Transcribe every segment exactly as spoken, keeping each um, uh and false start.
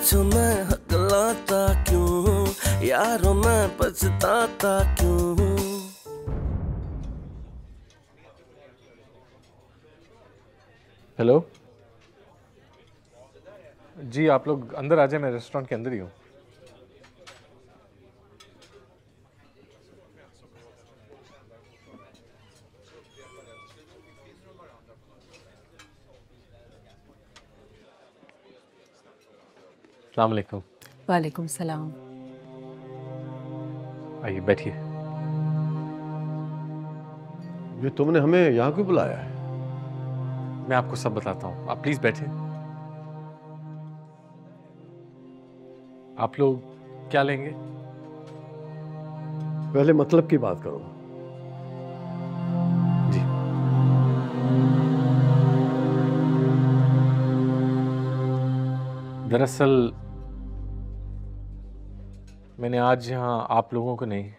पूछो मैं हकलाता क्यों, यारों मैं पछताता क्यों। हेलो जी, आप लोग अंदर आ जाए, मैं रेस्टोरेंट के अंदर ही हूँ। अस्सलाम वालेकुम। वालेकुम सलाम। आइए बैठिए। ये तुमने हमें यहाँ क्यों बुलाया है? मैं आपको सब बताता हूँ, आप प्लीज बैठिए। आप लोग क्या लेंगे? पहले मतलब की बात करो। जी, दरअसल मैंने आज यहाँ आप लोगों को नहीं,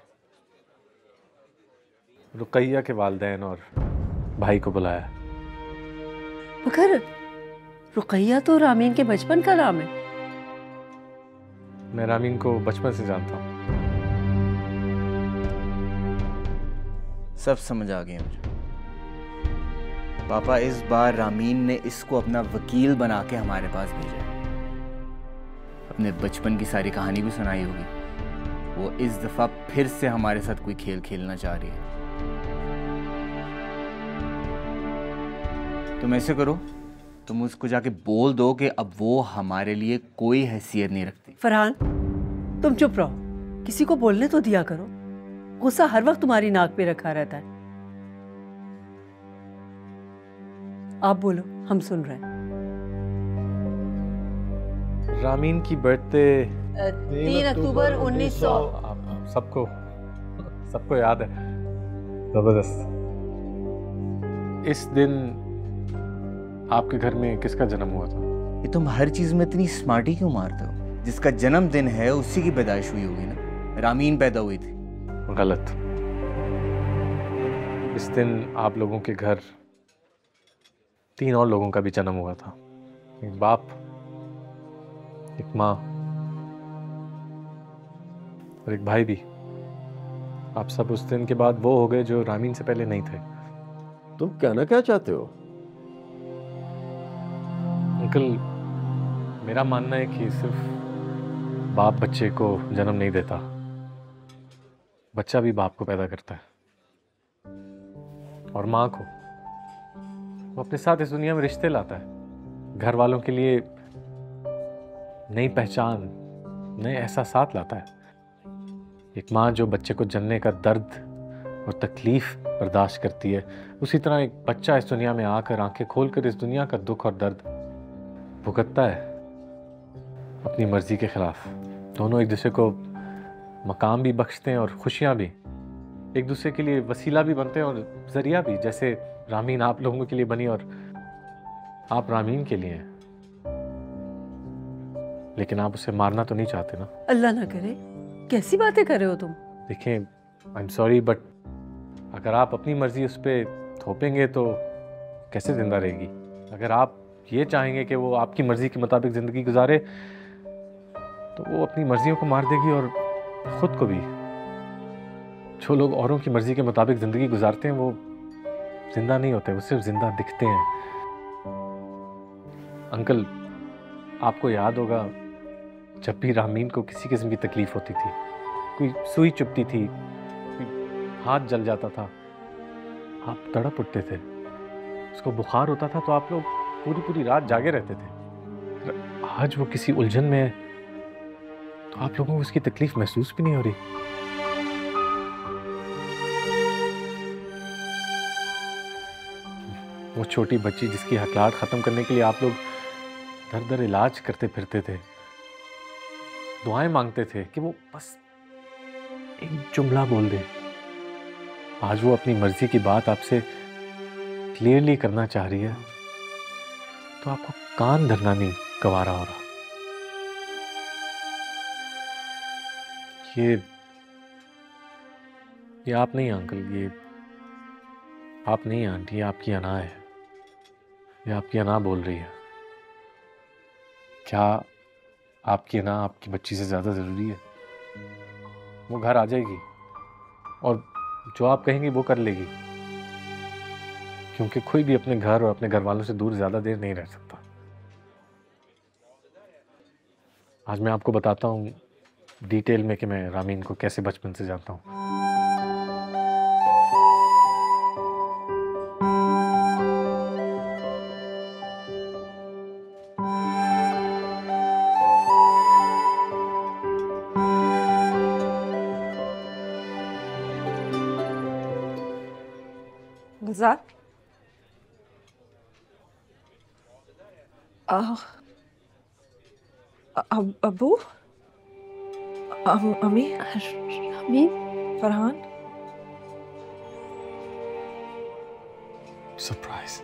रुकैया के वालिदैन और भाई को बुलाया। मगर रुकैया तो रामीन के बचपन का नाम है। मैं रामीन को बचपन से जानता हूँ। सब समझ आ गया मुझे। पापा, इस बार रामीन ने इसको अपना वकील बना के हमारे पास भेजा है। अपने बचपन की सारी कहानी भी सुनाई होगी। वो इस दफा फिर से हमारे साथ कोई खेल खेलना चाह रही है। तुम ऐसे करो, तुम उसको जाके बोल दो कि अब वो हमारे लिए कोई हैसियत नहीं रखती। फरहान, तुम चुप रहो, किसी को बोलने तो दिया करो। गुस्सा हर वक्त तुम्हारी नाक पे रखा रहता है। आप बोलो, हम सुन रहे हैं। रामीन की बर्थडे तीन अक्टूबर उन्नीस सौ। सबको सबको याद है। जबरदस्त। इस दिन आपके घर में किसका जन्म हुआ था? ये तुम हर चीज में इतनी स्मार्टी क्यों मारते हो? जिसका जन्मदिन है उसी की पैदाइश हुई होगी ना। रामीन पैदा हुई थी। गलत। इस दिन आप लोगों के घर तीन और लोगों का भी जन्म हुआ था। एक बाप, एक माँ और एक भाई भी। आप सब उस दिन के बाद वो हो गए जो रामीन से पहले नहीं थे। तुम कहना क्या चाहते हो? अंकल, मेरा मानना है कि सिर्फ बाप बच्चे को जन्म नहीं देता, बच्चा भी बाप को पैदा करता है। और माँ को वो अपने साथ इस दुनिया में रिश्ते लाता है, घर वालों के लिए नई पहचान, नए एहसासात लाता है। एक माँ जो बच्चे को जनने का दर्द और तकलीफ बर्दाश्त करती है, उसी तरह एक बच्चा इस दुनिया में आकर आंखें खोलकर इस दुनिया का दुख और दर्द भुगतता है अपनी मर्जी के खिलाफ। दोनों एक दूसरे को मकाम भी बख्शते हैं और खुशियाँ भी, एक दूसरे के लिए वसीला भी बनते हैं और जरिया भी। जैसे रामीन आप लोगों के लिए बनी और आप रामीन के लिए हैं। लेकिन आप उसे मारना तो नहीं चाहते ना? अल्लाह ना करे, कैसी बातें कर रहे हो तुम? देखें, आई एम सॉरी, बट अगर आप अपनी मर्जी उस पर थोपेंगे तो कैसे जिंदा रहेगी? अगर आप ये चाहेंगे कि वो आपकी मर्जी के मुताबिक ज़िंदगी गुजारे तो वो अपनी मर्जियों को मार देगी और ख़ुद को भी। जो लोग औरों की मर्जी के मुताबिक ज़िंदगी गुजारते हैं वो जिंदा नहीं होते, वो सिर्फ जिंदा दिखते हैं। अंकल, आपको याद होगा जब भी रामीन को किसी किस्म की तकलीफ होती थी, कोई सुई चुभती थी, कोई हाथ जल जाता था, आप तड़प उठते थे। उसको बुखार होता था तो आप लोग पूरी पूरी रात जागे रहते थे। आज वो किसी उलझन में है तो आप लोगों को उसकी तकलीफ महसूस भी नहीं हो रही। वो छोटी बच्ची जिसकी हकलाहट खत्म करने के लिए आप लोग दर दर इलाज करते फिरते थे, दुआएं मांगते थे कि वो बस एक जुमला बोल दे। आज वो अपनी मर्जी की बात आपसे क्लियरली करना चाह रही है तो आपको कान धरना नहीं गवारा हो रहा। ये ये आप नहीं अंकल, ये आप नहीं आंटी, ये आपकी अना है। ये आपकी अना बोल रही है। क्या आपकी ना आपकी बच्ची से ज़्यादा ज़रूरी है। वो घर आ जाएगी और जो आप कहेंगी वो कर लेगी, क्योंकि कोई भी अपने घर और अपने घर वालों से दूर ज़्यादा देर नहीं रह सकता। आज मैं आपको बताता हूँ डिटेल में कि मैं रामीन को कैसे बचपन से जानता हूँ। गुलजार, अब अबू, अम, अम्मी, अम्मी, फरहान, सरप्राइज।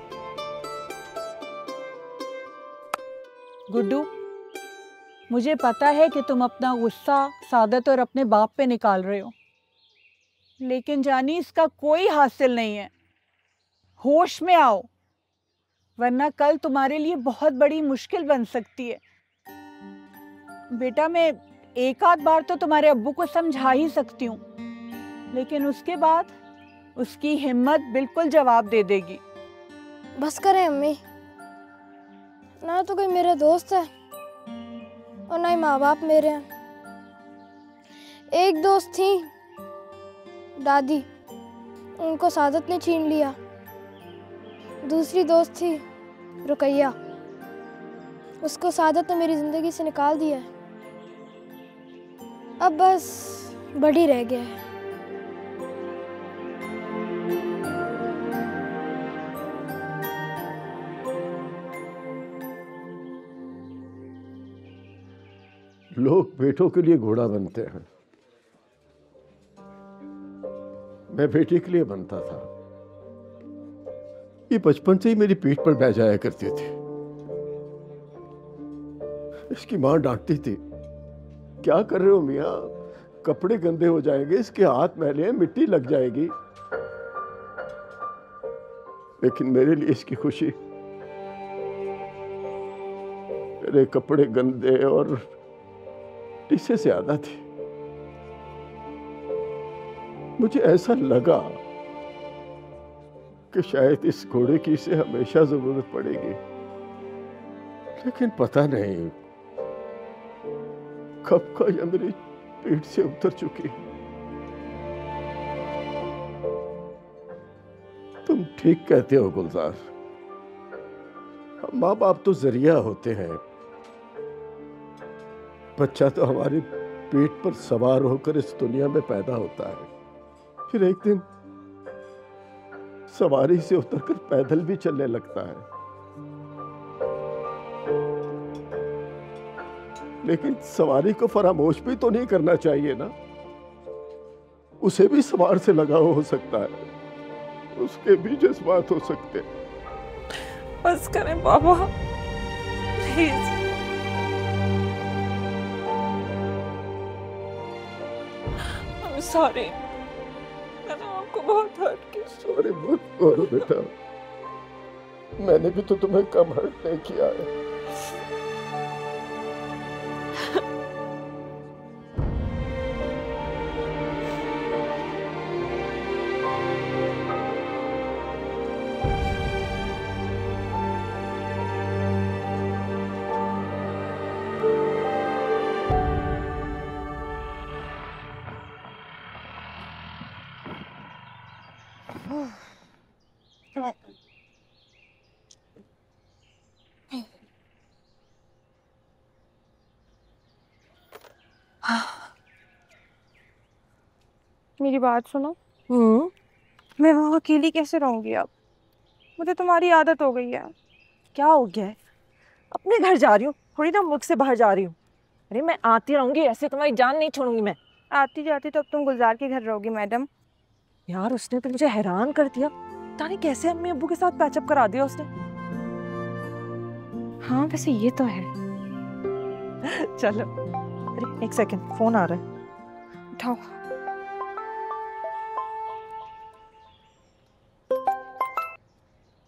गुड्डू, मुझे पता है कि तुम अपना गुस्सा सादत और अपने बाप पे निकाल रहे हो, लेकिन जानी इसका कोई हासिल नहीं है। होश में आओ, वरना कल तुम्हारे लिए बहुत बड़ी मुश्किल बन सकती है। बेटा, मैं एक आध बार तो तुम्हारे अब्बू को समझा ही सकती हूँ, लेकिन उसके बाद उसकी हिम्मत बिल्कुल जवाब दे देगी। बस करें अम्मी, ना तो कोई मेरा दोस्त है और ना ही माँ बाप मेरे हैं। एक दोस्त थी दादी, उनको सादत ने छीन लिया। दूसरी दोस्त थी रुकैया, उसको सादत ने मेरी जिंदगी से निकाल दिया है। अब बस बड़ी रह गया है। लोग बेटों के लिए घोड़ा बनते हैं, मैं बेटी के लिए बनता था। ये बचपन से ही मेरी पीठ पर बैठ जाया करती थी। इसकी मां डांटती थी, क्या कर रहे हो मियां, कपड़े गंदे हो जाएंगे, इसके हाथ मैले हैं, मिट्टी लग जाएगी। लेकिन मेरे लिए इसकी खुशी मेरे कपड़े गंदे और इससे ज्यादा थी। मुझे ऐसा लगा कि शायद इस घोड़े की इसे हमेशा जरूरत पड़ेगी, लेकिन पता नहीं कब का यह मेरी पीठ से उतर चुकी। तुम ठीक कहते हो गुलजार, हम माँ बाप तो जरिया होते हैं। बच्चा तो हमारी पीठ पर सवार होकर इस दुनिया में पैदा होता है, फिर एक दिन सवारी से उतरकर पैदल भी चलने लगता है। लेकिन सवारी को फरामोश भी तो नहीं करना चाहिए ना, उसे भी सवार से लगाव हो सकता है, उसके भी जज्बात हो सकते हैं। बस करें बाबा, प्लीज। I'm sorry, मैंने आपको बहुत हर्ट किया। सॉरी मत करो बेटा, मैंने भी तो तुम्हें कम हर्ट नहीं किया है। मेरी बात सुनो। हम्म मैं वहाँ अकेली कैसे रहूंगी अब? मुझे तुम्हारी आदत हो गई है। क्या हो गया है? अपने घर जा रही हूँ, थोड़ी ना मुल्क से बाहर जा रही हूँ। अरे मैं आती रहूंगी, ऐसे तुम्हारी जान नहीं छोड़ूंगी मैं। आती जाती तो अब तुम गुलजार के घर रहोगी मैडम। यार उसने तो मुझे हैरान कर दिया, पता नहीं कैसे अम्मी अब्बू के साथ पैचअप करा दिया उसने। हाँ वैसे ये तो है। चलो, अरे एक सेकंड, फोन आ रहा है, उठाओ।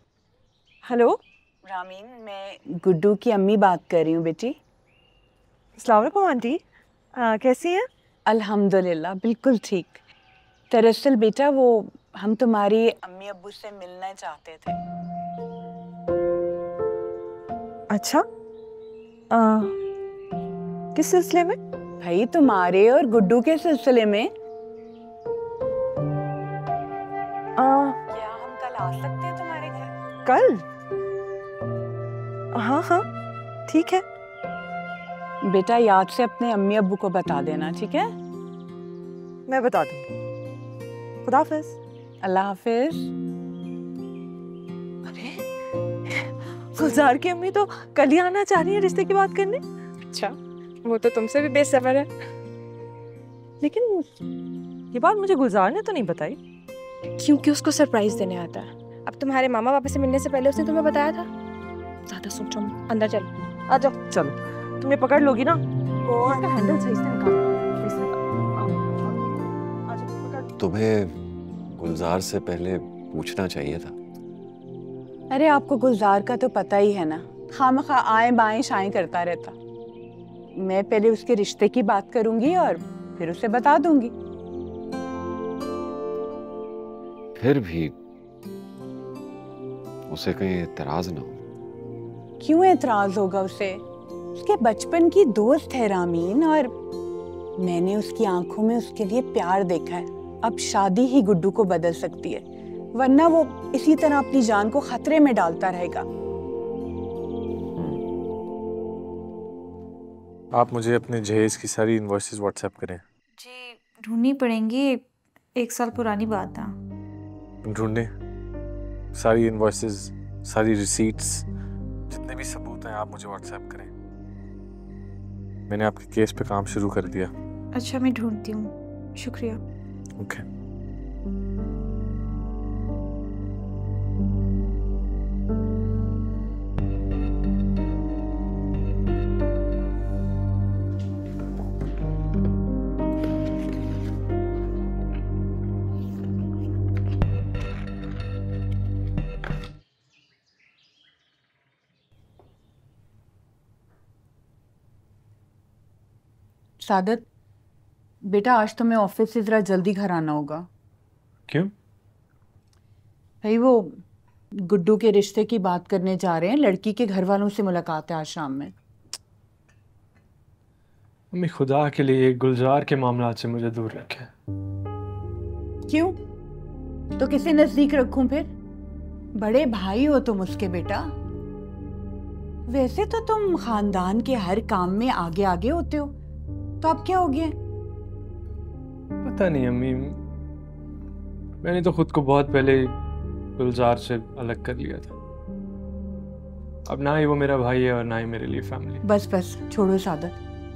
हेलो रामीन, मैं गुड्डू की अम्मी बात कर रही हूँ बेटी। अस्सलाम वालेकुम आंटी, आ, कैसी हैं? अल्हम्दुलिल्लाह बिल्कुल ठीक। दरअसल बेटा वो हम तुम्हारी अम्मी अब्बू से मिलना चाहते थे। अच्छा, आ, किस सिलसिले में? भाई तुम्हारे और गुड्डू के सिलसिले में। आ, क्या हम कल आ सकते हैं तुम्हारे घर? कल? हाँ हाँ ठीक है। बेटा याद से अपने अम्मी अब्बू को बता देना, ठीक है? मैं बता दूंगी। खुदा हाफिज। अल्लाह हाफिज। अरे गुलजार की अम्मी तो कल ही आना चाह रही है रिश्ते की बात करने। अच्छा, वो तो तुमसे भी बेसब्र है। लेकिन ये बात मुझे गुलजार ने तो नहीं बताई। क्योंकि उसको सरप्राइज देने आता है। अब तुम्हारे मामा पापा से मिलने से पहले उसने तुम्हें बताया था। ज्यादा सोचो मत, अंदर चलो। आ जाओ। चलो, तुम ये पकड़ लोगी ना? इसका हैंडल सही से निकालो। सही से निकालो। आओ, आओ। आ जाओ, पकड़। तुम्हें गुलजार से पहले पूछना चाहिए था। अरे आपको गुलजार का तो पता ही है ना, खामखा आए बाएं शाएं करता रहता। मैं पहले उसके रिश्ते की बात करूंगी और फिर उसे बता दूंगी। फिर भी उसे कहीं एतराज ना हो। क्यों एतराज होगा उसे? उसके बचपन की दोस्त है रामीन, और मैंने उसकी आंखों में उसके लिए प्यार देखा है। अब शादी ही गुड्डू को बदल सकती है, वरना वो इसी तरह अपनी जान को खतरे में डालता रहेगा। आप मुझे अपने जहेज की सारी इनवॉइसेस व्हाट्सएप करें। जी ढूंढनी पड़ेंगी, एक साल पुरानी बात है। ढूंढने सारी इनवॉइसेस, सारी रिसीट्स, जितने भी सबूत हैं आप मुझे व्हाट्सएप करें। मैंने आपके केस पे काम शुरू कर दिया। अच्छा मैं ढूंढती हूँ, शुक्रिया। ओके। सादत बेटा, आज तो मैं ऑफिस से जरा जल्दी घर आना होगा। क्यों? भाई वो गुड्डू के रिश्ते की बात करने जा रहे हैं, लड़की के घर वालों से मुलाकात है आज शाम में। मम्मी खुदा के लिए गुलजार के मामला से मुझे दूर रखें। क्यों? तो किसे नजदीक रखूं फिर? बड़े भाई हो तुम उसके बेटा। वैसे तो तुम खानदान के हर काम में आगे आगे होते हो, तो अब क्या हो गया? पता नहीं अम्मी, मैंने तो खुद को बहुत पहले गुलजार से अलग कर लिया था। अब ना ही वो मेरा भाई है और ना ही मेरे लिए फैमिली। बस बस छोड़ो सादत।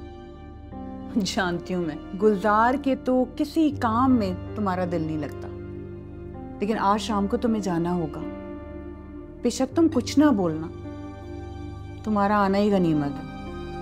जानती हूँ मैं, गुलजार के तो किसी काम में तुम्हारा दिल नहीं लगता, लेकिन आज शाम को तुम्हें जाना होगा। बेशक तुम कुछ ना बोलना, तुम्हारा आना ही गनीमत है।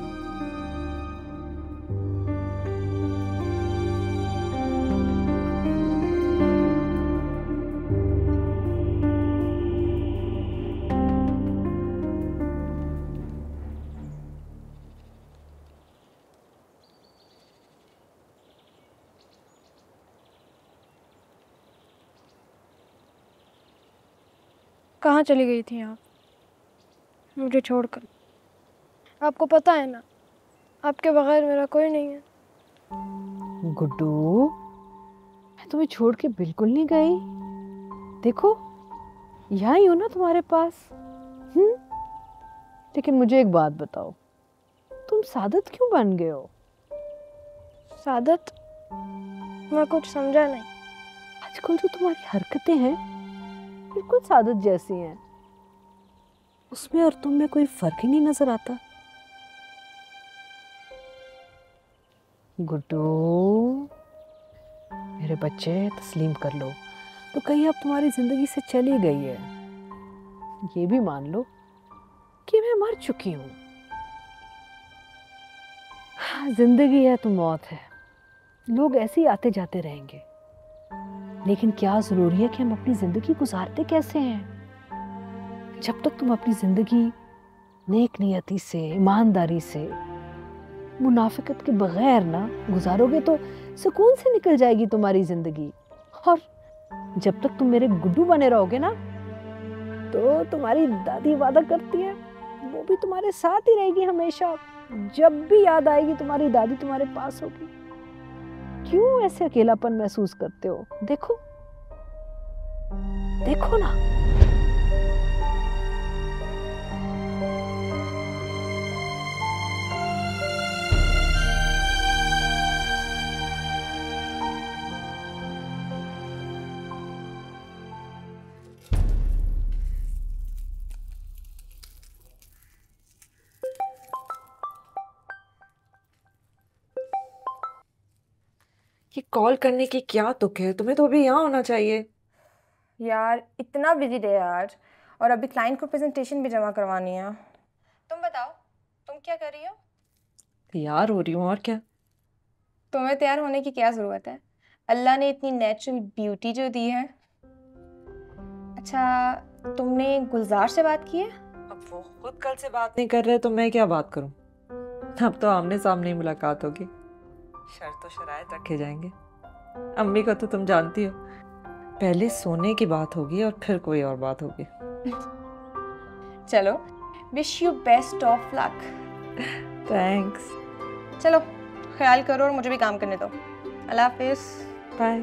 कहाँ चली गई थी आप मुझे छोड़कर? आपको पता है ना, आपके बगैर मेरा कोई नहीं है। गुड्डू, मैं तुम्हें छोड़ के बिल्कुल नहीं गई। देखो यहाँ ही हो ना तुम्हारे पास। हम्म लेकिन मुझे एक बात बताओ, तुम सादत क्यों बन गए हो? सादत? मैं कुछ समझा नहीं। आजकल जो तुम्हारी हरकतें हैं बिल्कुल सादत जैसी हैं, उसमें और तुम में कोई फर्क ही नहीं नजर आता। गुड्डू मेरे बच्चे, तस्लीम कर लो तो कहीं अब तुम्हारी जिंदगी से चली गई है। ये भी मान लो कि मैं मर चुकी हूँ। जिंदगी है तो मौत है, लोग ऐसे ही आते जाते रहेंगे, लेकिन क्या जरूरी है कि हम अपनी जिंदगी गुजारते कैसे हैं। जब तक तुम अपनी जिंदगी नेक नियति से, ईमानदारी से, मुनाफिकत के बगैर ना गुजारोगे तो सुकून से निकल जाएगी तुम्हारी जिंदगी। और जब तक तुम मेरे गुड्डू बने रहोगे ना, तो तुम्हारी दादी वादा करती है वो भी तुम्हारे साथ ही रहेगी हमेशा। जब भी याद आएगी तुम्हारी दादी तुम्हारे पास होगी। क्यों ऐसे अकेलापन महसूस करते हो? देखो देखो ना। ये कॉल करने की क्या तुक है? तुम्हें तो अभी यहाँ होना चाहिए। यार इतना बिजी डे आज, और अभी क्लाइंट को प्रेजेंटेशन भी जमा करवानी है। तुम बताओ, तुम क्या कर रही हो? तैयार हो रही हूँ, और क्या। तुम्हें तैयार होने की क्या ज़रूरत है? अल्लाह ने इतनी नेचुरल ब्यूटी जो दी है। अच्छा, तुमने गुलजार से बात की है? अब वो खुद कल से बात नहीं कर रहे तो मैं क्या बात करूँ? अब तो आमने सामने ही मुलाकात होगी। शर्त तो शरायत रखे जाएंगे। अम्मी को तो तुम जानती हो, पहले सोने की बात होगी और फिर कोई और बात होगी। चलो, wish you best of luck. Thanks. चलो, ख्याल करो और मुझे भी काम करने दो। अल्लाह हाफिज। बाय।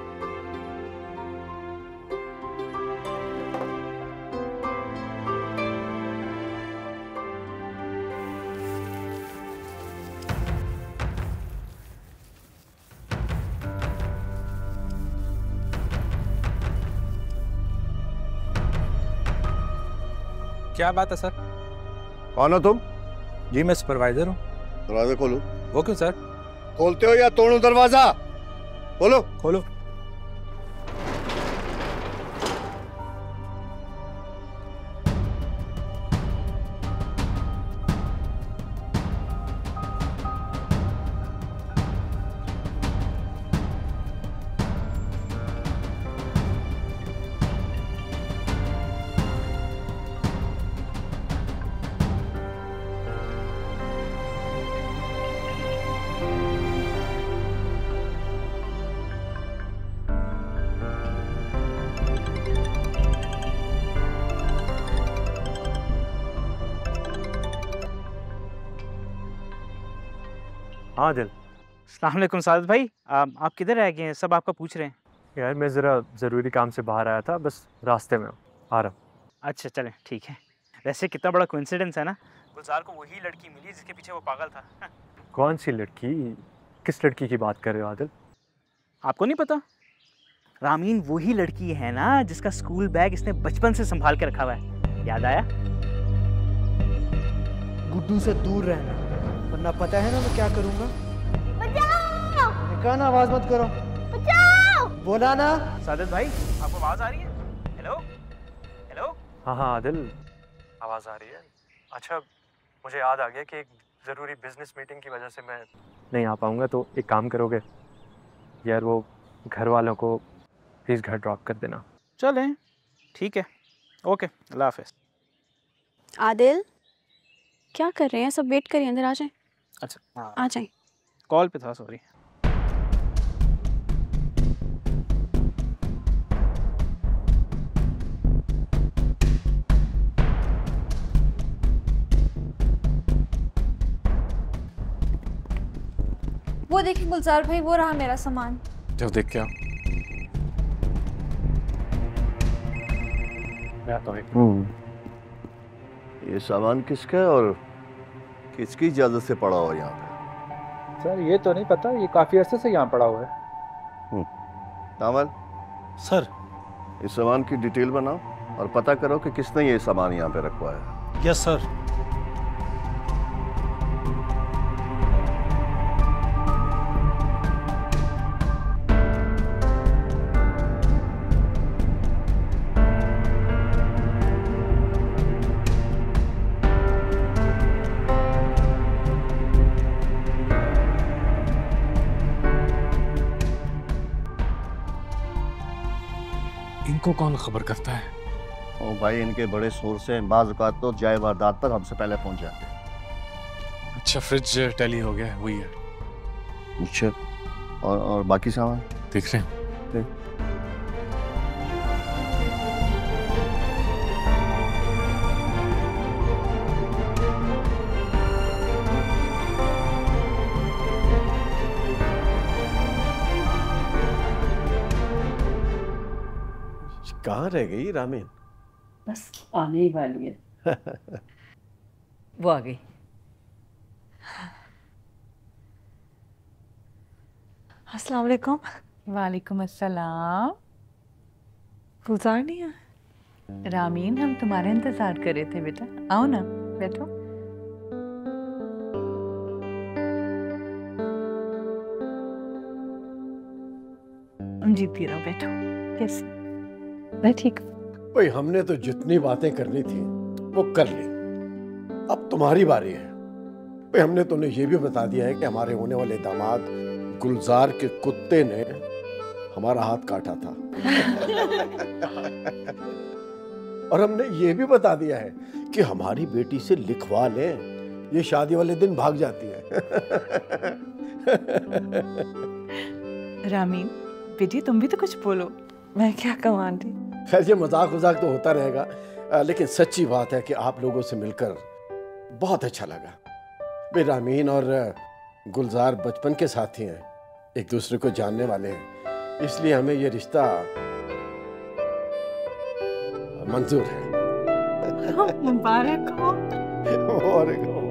क्या बात है सर? कौन हो तुम? जी मैं सुपरवाइजर हूँ। दरवाजा खोलो। वो क्यों सर? खोलते हो या तोड़ूं दरवाजा? खोलो। खोलो। हाँ दिल। अस्सलाम वालेकुम सादिक भाई, आ, आप किधर रह गए हैं? सब आपका पूछ रहे हैं। यार मैं ज़रा ज़रूरी काम से बाहर आया था, बस रास्ते में हूँ, आ रहा हूँ। अच्छा चलें, ठीक है। वैसे कितना बड़ा कोइंसिडेंस है ना, गुलजार को वही लड़की मिली जिसके पीछे वो पागल था। कौन सी लड़की? किस लड़की की बात कर रहे हो आदिल? आपको नहीं पता? रामीन वही लड़की है ना जिसका स्कूल बैग इसने बचपन से संभाल के रखा हुआ है। याद आया? गुड्डू से दूर रहना, वरना पता है ना मैं क्या करूंगा। बचाओ! मैंने कहा ना आवाज मत करो। बचाओ! बोला ना। सादिक भाई, आपको आवाज आ रही है? Hello hello. हाँ हाँ आदिल, आवाज़ आ रही है। अच्छा, मुझे याद आ गया कि एक ज़रूरी बिजनेस मीटिंग की वजह से मैं नहीं आ पाऊँगा, तो एक काम करोगे यार, वो घर वालों को प्लीज़ घर ड्रॉप कर देना। चलें, ठीक है, ओके, अल्लाह हाफ़िज़। आदिल, क्या कर रहे हैं? सब वेट करिए, अंदर आ जाएं। अच्छा आ जाएं। कॉल पे था, सॉरी। वो देखिए गुलजार भाई, वो रहा मेरा सामान। जब देख क्या मैं आता हूँ। ये सामान किसका है और किसकी इजाजत से पड़ा हो यहाँ पे? सर ये तो नहीं पता, ये काफी अरसे से यहाँ पड़ा हुआ है। नावल सर, इस सामान की डिटेल बनाओ और पता करो कि किसने ये सामान यहाँ पे रखवाया है। Yes sir. इनको कौन खबर करता है? ओ भाई, इनके बड़े सोर्स हैं, बाज़ औक़ात तो जाए वारदात पर हमसे पहले पहुंच जाते हैं। अच्छा। अच्छा फ्रिज टैली हो गया है, वही है। अच्छा, और और बाकी सामान देख रहे हैं? देख। कहाँ रह गई रामीन? बस आने ही वाली है। वो आ गई। अस्सलाम वालेकुम। वालेकुम अस्सलाम। गुलजार नहीं है? रामीन, हम तुम्हारा इंतजार कर रहे थे बेटा, आओ ना, बैठो। जीती रहो, बैठो। कैसे? मैं ठीक। भाई हमने तो जितनी बातें करनी थी वो कर ली, अब तुम्हारी बारी है। भाई हमने तुम्हें ये भी बता दिया है कि हमारे होने वाले दामाद गुलजार के कुत्ते ने हमारा हाथ काटा था। और हमने ये भी बता दिया है कि हमारी बेटी से लिखवा लें, ये शादी वाले दिन भाग जाती है। रामीन बेटी, तुम भी तो कुछ बोलो। मैं क्या कहूँ आंटी? खैर ये मजाक मजाक तो होता रहेगा, आ, लेकिन सच्ची बात है कि आप लोगों से मिलकर बहुत अच्छा लगा। भाई रामीन और गुलजार बचपन के साथी हैं, एक दूसरे को जानने वाले हैं, इसलिए हमें ये रिश्ता मंजूर है। मुबारक हो। मुबारक हो।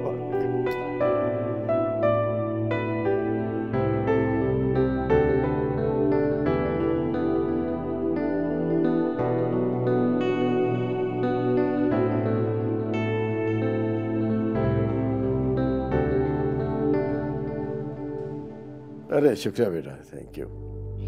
अरे शुक्रिया बेटा, थैंक यू।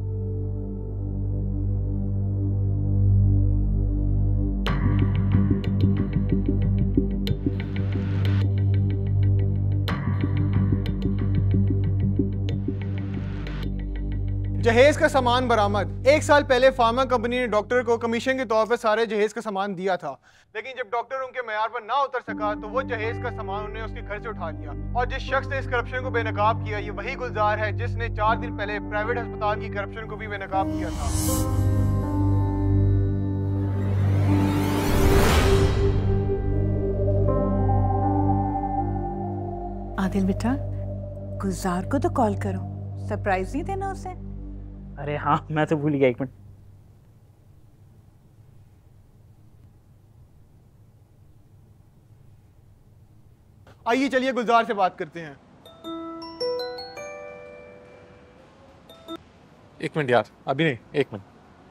जहेज का सामान बरामद। एक साल पहले फार्मा कंपनी ने डॉक्टर को कमीशन के तौर पर सारे जहेज का सामान दिया था, लेकिन जब डॉक्टर उनके मेयार पर ना उतर सका तो वो जहेज का सामान उन्होंने उसके घर से उठा लिया। और जिस शख्स ने इस करप्शन को बेनकाब किया, ये वही गुलजार है जिसने चार दिन पहले प्राइवेट अस्पताल की करप्शन को भी बेनकाब किया था। आदिल बेटा, गुलजार को तो कॉल करो, सरप्राइज नहीं देना उसे। अरे हाँ, मैं तो भूल गया, एक मिनट। आइए चलिए गुलजार से बात करते हैं। एक मिनट यार, अभी नहीं, एक मिनट।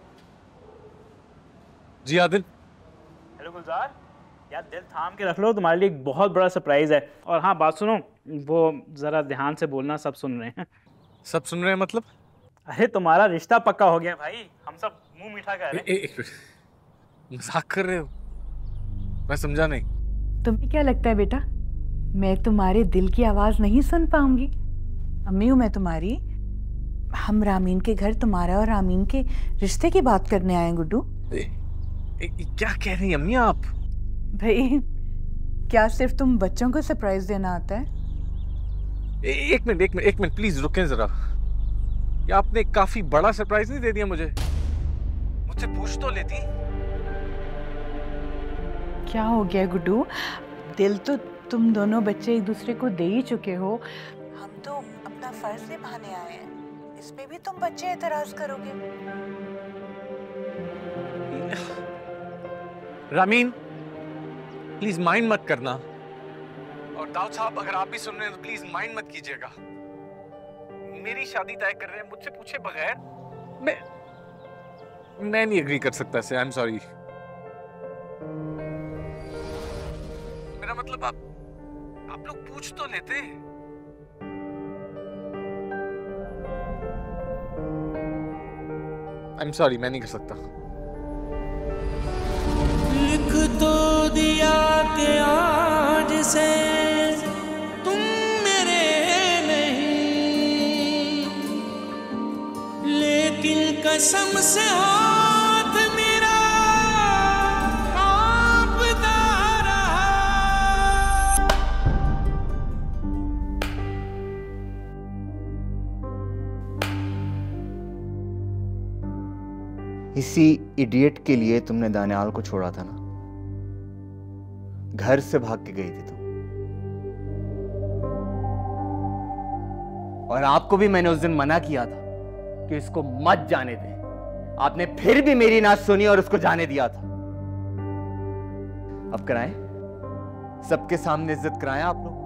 जी आदिल। हेलो गुलजार, यार दिल थाम के रख लो, तुम्हारे लिए एक बहुत बड़ा सरप्राइज है। और हाँ बात सुनो, वो जरा ध्यान से बोलना, सब सुन रहे हैं। सब सुन रहे हैं मतलब? अरे तुम्हारा रिश्ता पक्का हो गया भाई, हम सब मुंह मीठा कर रहे हैं। एक मिनट, मजाक कर रहे हो? मैं समझा नहीं। तुम्हें क्या लगता है बेटा, मैं तुम्हारे दिल की आवाज नहीं सुन पाऊंगी? अम्मी हूँ मैं तुम्हारी। हम रामीन के घर तुम्हारा और रामीन के रिश्ते की बात करने आए हैं गुड्डू। ए, ए, क्या कह रही हैं अम्मी आप? भाई क्या सिर्फ तुम बच्चों को सरप्राइज देना आता है? ए, एक मिनट एक मिनट एक मिनट प्लीज रुकें जरा। ये आपने काफी बड़ा सरप्राइज नहीं दे दिया मुझे? मुझसे पूछ तो लेती। क्या हो गया गुड्डू? दिल तो तुम दोनों बच्चे एक दूसरे को दे ही चुके हो, हम तो अपना फर्ज निभाने आए हैं, इसमें भी तुम बच्चे एतराज करोगे? रामीन प्लीज माइंड मत करना, और दाऊद साहब अगर आप भी सुन रहे हैं तो प्लीज माइंड मत कीजिएगा। मेरी शादी तय कर रहे हैं मुझसे पूछे बगैर। मैं मैं नहीं एग्री कर सकता से, आई एम सॉरी। मेरा मतलब आप आप लोग पूछ तो लेते। आई एम सॉरी, मैं नहीं कर सकता। लिख तो दिया कि आज से तुम मेरे नहीं, लेकिन कसम से हाथ मेरा कांपता रहा। इसी इडियट के लिए तुमने दानियाल को छोड़ा था ना, घर से भाग के गई थी तुम। और आपको भी मैंने उस दिन मना किया था कि इसको मत जाने दें। आपने फिर भी मेरी ना सुनी और उसको जाने दिया था। अब कराएं, सबके सामने इज्जत कराएं आप लोग।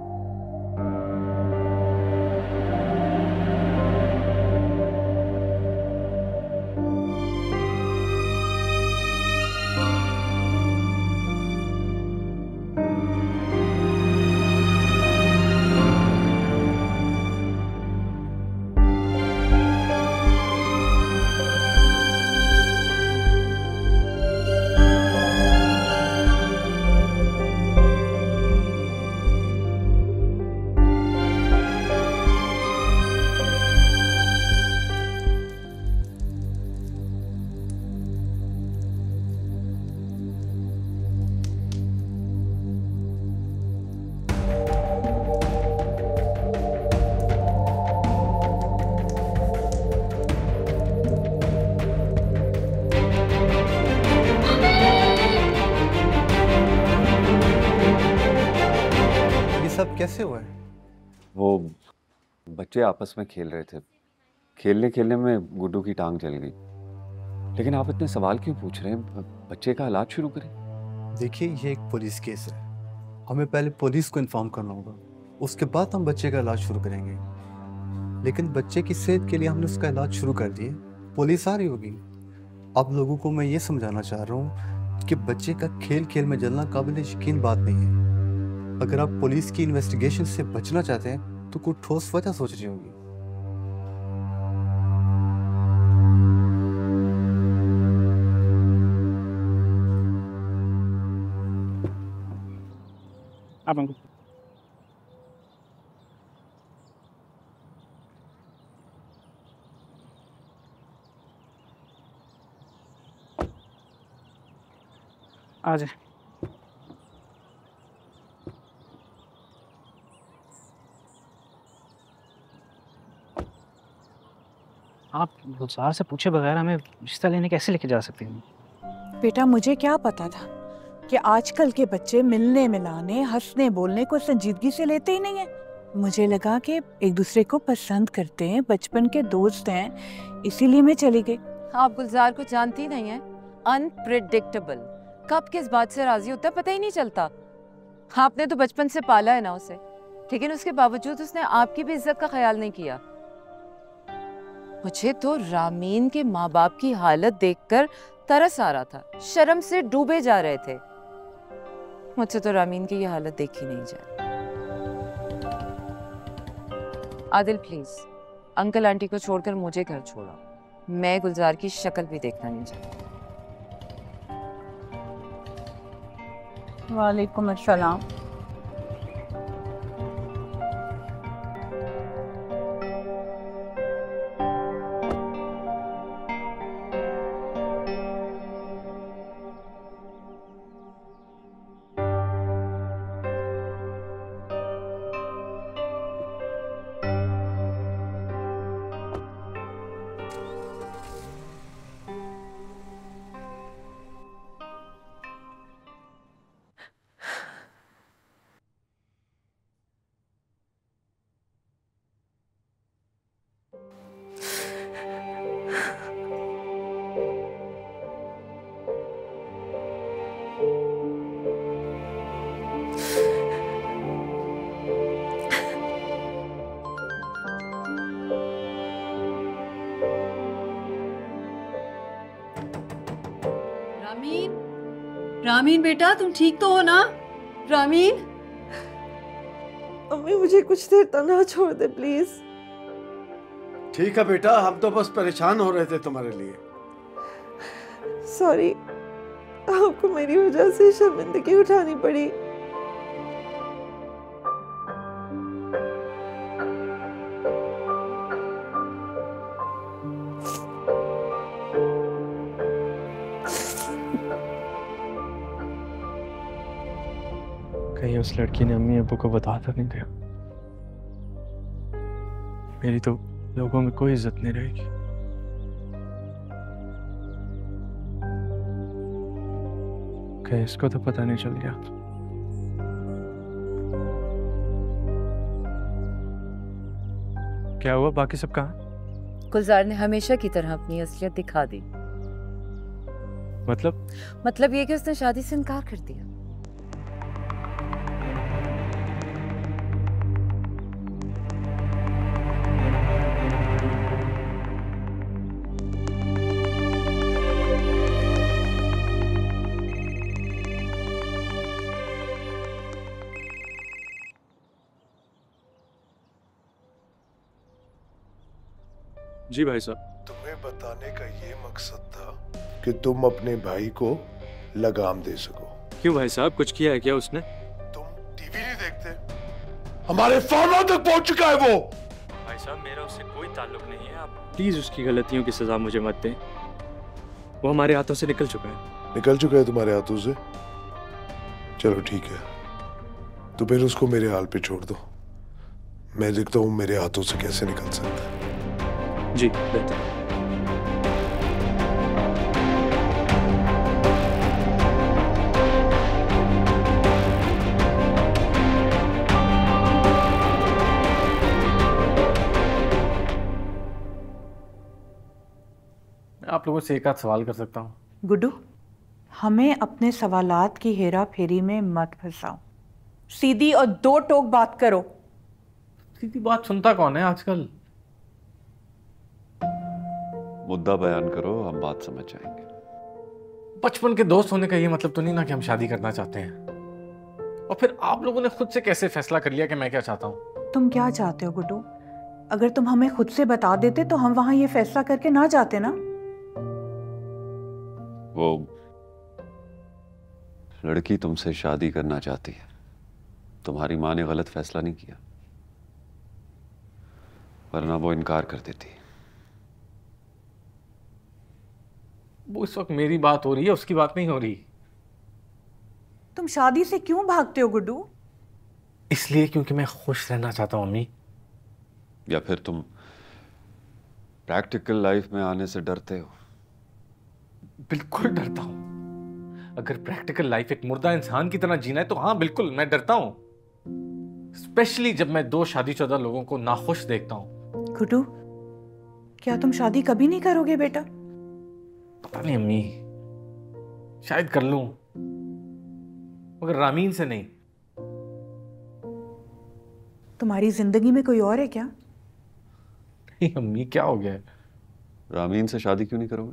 कैसे हुआ है? वो बच्चे आपस में खेल रहे थे, खेलने खेलने में गुड्डू की टांग जल गई। लेकिन आप इतने सवाल क्यों पूछ रहे हैं? बच्चे का इलाज शुरू करें। देखिए, ये एक पुलिस केस है, हमें पहले पुलिस को इन्फॉर्म करना होगा, उसके बाद हम बच्चे का इलाज शुरू करेंगे। लेकिन बच्चे की सेहत के लिए हमने उसका इलाज शुरू कर दिया, पुलिस आ रही होगी। अब लोगों को मैं ये समझाना चाह रहा हूँ कि बच्चे का खेल खेल में जलना काबिल यकीन बात नहीं है। अगर आप पुलिस की इन्वेस्टिगेशन से बचना चाहते हैं तो कोई ठोस वजह सोचनी होगी। आप अंकल आ जाए। आप गुलजार से पूछे बगैर हमें रिश्ता लेने कैसे लेके जा सकती हैं? बेटा, मुझे क्या पता था कि आजकल के बच्चे मिलने मिलाने हंसने बोलने को संजीदगी से लेते ही नहीं है। मुझे लगा कि एक दूसरे को पसंद करते हैं, बचपन के दोस्त हैं, इसीलिए मैं चली गई। आप गुलजार को जानती नहीं है, अनप्रेडिक्टेबल, कब किस बात से राजी होता है पता ही नहीं चलता। आपने तो बचपन से पाला है ना उसे, लेकिन उसके बावजूद उसने आपकी भी इज्जत का ख्याल नहीं किया। मुझे तो रामीन के माँ बाप की हालत देखकर तरस आ रहा था, शर्म से डूबे जा रहे थे। मुझसे तो रामीन की ये हालत देखी नहीं जाए। आदिल प्लीज, अंकल आंटी को छोड़कर मुझे घर छोड़ो, मैं गुलजार की शक्ल भी देखना नहीं चाहती। वालेकुम अस्सलाम। रामीन बेटा, तुम ठीक तो हो ना? रामीन, अम्मी मुझे कुछ देर तन्हा छोड़ दे प्लीज। ठीक है बेटा, हम तो बस परेशान हो रहे थे तुम्हारे लिए। सॉरी, आपको मेरी वजह से शर्मिंदगी उठानी पड़ी। कहीं उस लड़की ने अम्मी अब्बू को बता तो नहीं दिया? मेरी तो लोगों में कोई इज्जत नहीं रहेगी। ओके, इसको तो पता नहीं चल गया। क्या हुआ, बाकी सब कहाँ? गुलजार ने हमेशा की तरह अपनी असलियत दिखा दी। मतलब मतलब ये कि उसने शादी से इनकार कर दिया। जी भाई साहब। तुम्हें बताने का ये मकसद था कि तुम अपने भाई को लगाम दे सको। क्यों भाई साहब, कुछ किया है क्या उसने? टीवी नहीं देखते? हमारे फार्मर तक पहुंच चुका है वो। भाई साहब, मेरा उससे कोई ताल्लुक नहीं है, आप प्लीज उसकी गलतियों की सजा मुझे मत दें। वो हमारे हाथों से निकल चुका है। निकल चुका है तुम्हारे हाथों से? चलो ठीक है, तो फिर उसको मेरे हाल पे छोड़ दो। मैं देखता हूँ मेरे हाथों से कैसे निकल सकता है। जी बेहतर। आप लोगों से एक आध सवाल कर सकता हूँ? गुड्डू, हमें अपने सवालात की हेरा फेरी में मत फंसाओ। सीधी और दो टोक बात करो। सीधी बात सुनता कौन है आजकल? मुद्दा बयान करो, हम बात समझ जाएंगे। बचपन के दोस्त होने का ये मतलब तो नहीं ना कि हम शादी करना चाहते हैं। और फिर आप लोगों ने खुद से कैसे फैसला कर लिया कि मैं क्या चाहता हूँ? तुम क्या चाहते हो गुड्डू? अगर तुम हमें खुद से बता देते तो हम वहां ये फैसला करके ना जाते ना। वो लड़की तुमसे शादी करना चाहती है। तुम्हारी माँ ने गलत फैसला नहीं किया, वरना वो इनकार कर देती। वो इस वक्त मेरी बात हो रही है, उसकी बात नहीं हो रही। तुम शादी से क्यों भागते हो गुड्डू? इसलिए क्योंकि मैं खुश रहना चाहता हूँ अम्मी। या फिर तुम प्रैक्टिकल लाइफ में आने से डरते हो? बिल्कुल डरता हूँ। अगर प्रैक्टिकल लाइफ एक मुर्दा इंसान की तरह जीना है तो हाँ बिल्कुल मैं डरता हूँ। स्पेशली जब मैं दो शादीशुदा लोगों को नाखुश देखता हूँ। गुड्डू, क्या तुम शादी कभी नहीं करोगे बेटा? पता नहीं अम्मी, शायद कर लूं, मगर रामीन से नहीं। तुम्हारी जिंदगी में कोई और है क्या? नहीं अम्मी, क्या हो गया है? रामीन से शादी क्यों नहीं करोगे?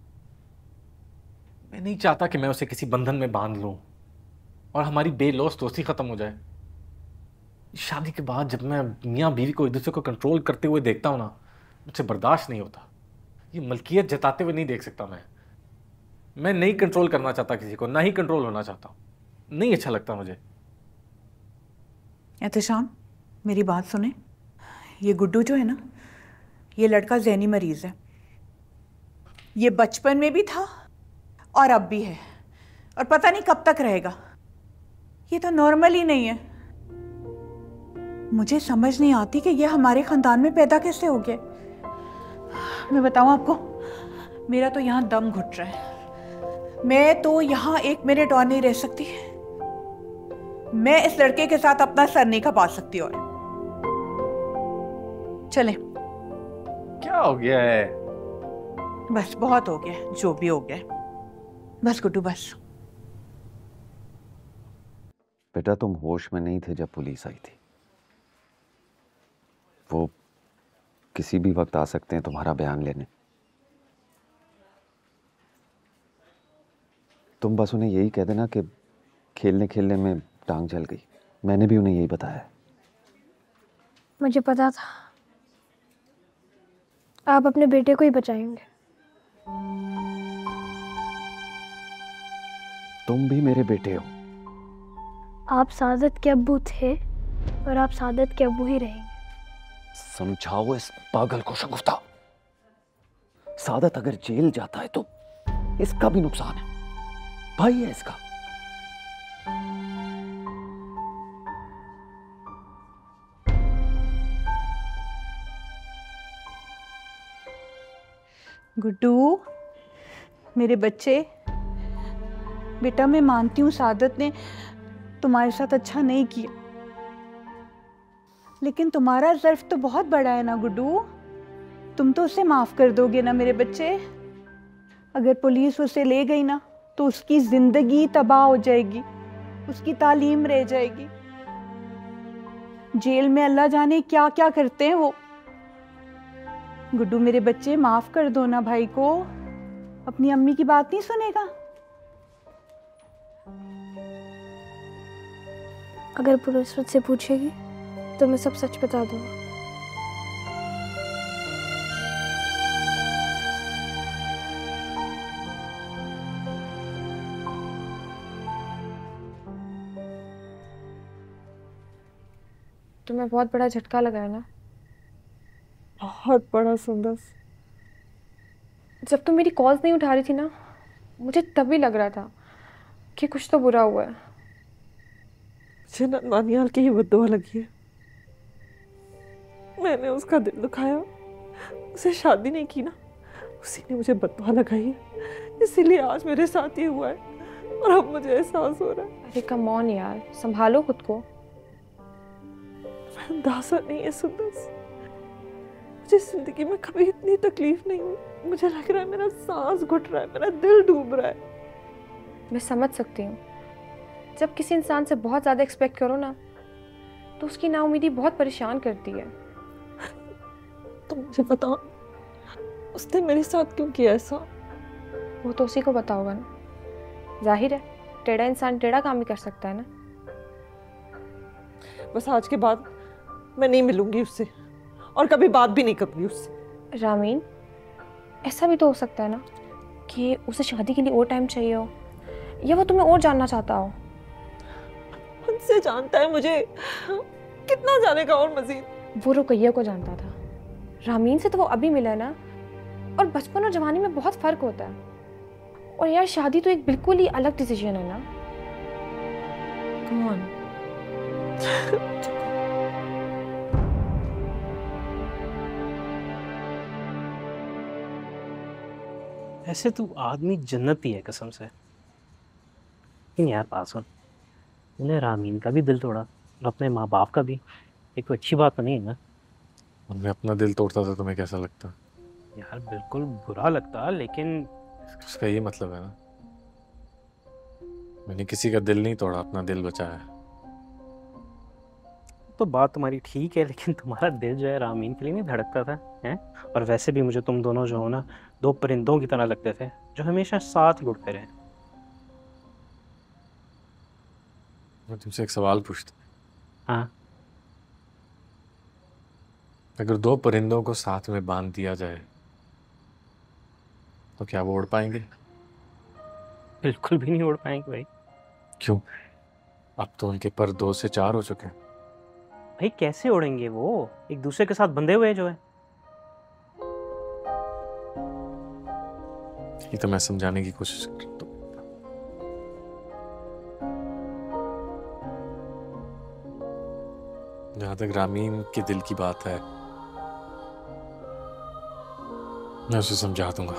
मैं नहीं चाहता कि मैं उसे किसी बंधन में बांध लूं और हमारी बेलौस दोस्ती खत्म हो जाए। शादी के बाद जब मैं मियाँ बीवी को एक दूसरे को कंट्रोल करते हुए देखता हूं ना, मुझसे बर्दाश्त नहीं होता। ये मलकियत जताते हुए नहीं देख सकता मैं। मैं नहीं कंट्रोल करना चाहता किसी को, ना ही कंट्रोल होना चाहता हूँ। नहीं अच्छा लगता मुझे। एहतशाम, मेरी बात सुने। ये गुड्डू जो है ना, ये लड़का ज़हनी मरीज है। ये बचपन में भी था और अब भी है, और पता नहीं कब तक रहेगा। ये तो नॉर्मल ही नहीं है। मुझे समझ नहीं आती कि ये हमारे खानदान में पैदा कैसे हो गया। मैं बताऊं आपको, मेरा तो यहाँ दम घुट रहा है। मैं तो यहाँ एक मिनट और नहीं रह सकती। मैं इस लड़के के साथ अपना सर नहीं खपा सकती। और चले। क्या हो गया है? बस बहुत हो गया, जो भी हो गया। बस गुड्डू बस। बेटा, तुम होश में नहीं थे जब पुलिस आई थी। वो किसी भी वक्त आ सकते हैं तुम्हारा बयान लेने। तुम बस उन्हें यही कह देना कि खेलने खेलने में टांग जल गई। मैंने भी उन्हें यही बताया। मुझे पता था आप अपने बेटे को ही बचाएंगे। तुम भी मेरे बेटे हो। आप सादत के अब्बू थे और आप सादत के अब्बू ही रहेंगे। समझाओ इस पागल को शगुफ्ता। सादत अगर जेल जाता है तो इसका भी नुकसान है, भाई है इसका। गुड्डू, मेरे बच्चे, बेटा मैं मानती हूँ सादत ने तुम्हारे साथ अच्छा नहीं किया, लेकिन तुम्हारा ज़र्फ तो बहुत बड़ा है ना गुड्डू। तुम तो उसे माफ़ कर दोगे ना मेरे बच्चे? अगर पुलिस उसे ले गई ना तो उसकी ज़िंदगी तबाह हो जाएगी, उसकी तालीम रह जाएगी। जेल में अल्लाह जाने क्या क्या करते हैं वो। गुड्डू मेरे बच्चे माफ़ कर दो ना भाई को। अपनी अम्मी की बात नहीं सुनेगा? अगर पुलिस मुझसे पूछेगी तो मैं सब सच बता दूंगा। तुम्हें बहुत बड़ा झटका लगा है ना? बहुत बड़ा सुंदर। जब तुम मेरी कॉल्स नहीं उठा रही थी ना, मुझे तभी लग रहा था कि कुछ तो बुरा हुआ है। मुझे ना नानियाल की ही बद्दुआ लगी है। मैंने उसका दिल दुखाया, उसे शादी नहीं की ना, उसी ने मुझे बद्दुआ लगाई है। इसीलिए आज मेरे साथ ये हुआ है और अब मुझे एहसास हो रहा है। अरे कम ऑन यार, संभालो खुद को। अंदाजा नहीं है सुंदर, मुझे जिंदगी में कभी इतनी तकलीफ नहीं हुई। मुझे लग रहा है मेरा सांस घुट रहा है, मेरा दिल डूब रहा है। मैं समझ सकती हूँ, जब किसी इंसान से बहुत ज़्यादा एक्सपेक्ट करो ना तो उसकी नाउमीदी बहुत परेशान करती है। तो मुझे बताओ, उसने मेरे साथ क्यों किया ऐसा? वो तो उसी को पता होगा ना। जाहिर है टेढ़ा इंसान टेढ़ा काम ही कर सकता है ना। बस आज के बाद मैं नहीं मिलूंगी उससे और कभी बात भी नहीं करूंगी उससे। रामीन, ऐसा भी तो हो सकता है ना कि उसे शादी के लिए और टाइम चाहिए हो, या वो तुम्हें और जानना चाहता हो। उनसे जानता है मुझे, कितना जानेगा और मजीद। वो रुकैया को जानता था, रामीन से तो वो अभी मिला है ना। और बचपन और जवानी में बहुत फर्क होता है। और यार शादी तो एक बिल्कुल ही अलग डिसीजन है ना। Come on. ऐसे तू आदमी जन्नती है कसम से। लेकिन यार बात सुन, तूने रामीन का भी दिल तोड़ा और अपने माँ बाप का भी। एक तो अच्छी बात तो नहीं है ना। और मैं अपना दिल तोड़ता था तुम्हें कैसा लगता? यार बिल्कुल बुरा लगता, लेकिन उसका ये मतलब है ना, मैंने किसी का दिल नहीं तोड़ा, अपना दिल बचाया। तो बात तुम्हारी ठीक है, लेकिन तुम्हारा दिल जो है रामीन के लिए नहीं धड़कता था हैं? और वैसे भी मुझे तुम दोनों जो हो ना, दो परिंदों की तरह लगते थे जो हमेशा साथ ही उड़ते रहे। मैं तुमसे एक सवाल पूछता। हाँ। अगर दो परिंदों को साथ में बांध दिया जाए तो क्या वो उड़ पाएंगे? बिल्कुल भी नहीं उड़ पाएंगे भाई। क्यों? अब तो उनके पर दो से चार हो चुके हैं। भाई कैसे उड़ेंगे वो? एक दूसरे के साथ बंधे हुए जो है। ये तो मैं समझाने की कोशिश करता हूँ। जहां तक रामीन के दिल की बात है, मैं उसे समझा दूंगा।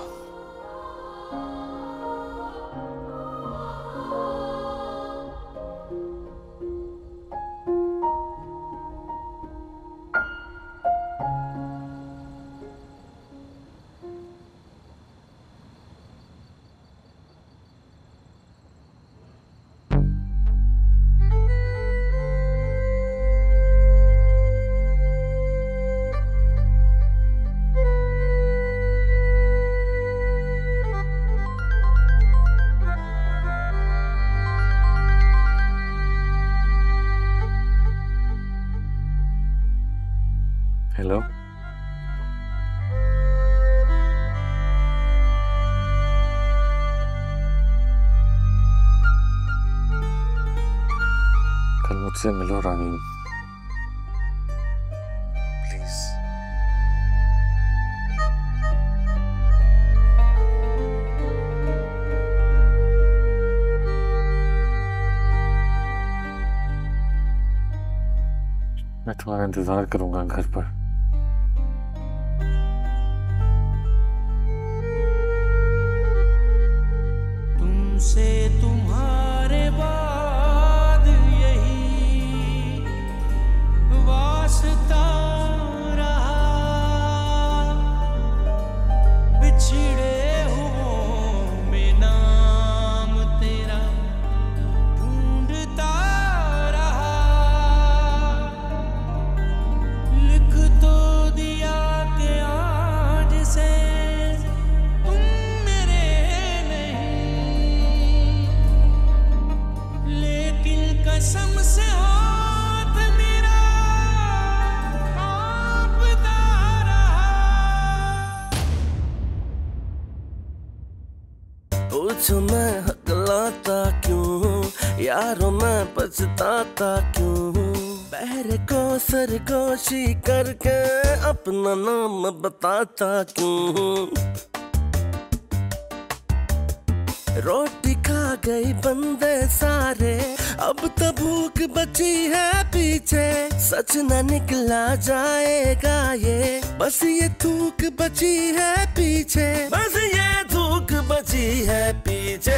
हेलो, कल मुझसे मिलो रामीन, प्लीज। मैं तुम्हारा इंतजार करूंगा घर पर। तुझसे तुम्हारे बाद यही वास्ता रहा, बिछड़े हुओं में नाम तेरा ढूंढता रहा। लिख तो दिया कि आज से तुम मेरे नहीं, लेकिन कसम से हाथ मेरा कांपता रहा। पूछो मैं हकलाता क्यों, यारों मैं पछताता क्यों, बहरे को सरगोशी करके अपना नाम बताता क्यों। रोटी खा गई बंदे सारे, अब तो भूख बची है पीछे, सच न निकला जाएगा ये, बस ये थूक बची है पीछे, बस ये थूक बची है पीछे।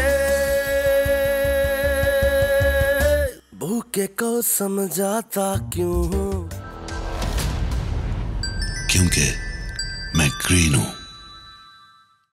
भूखे को समझाता क्यों, क्योंकि मैं ग्रीन हूं।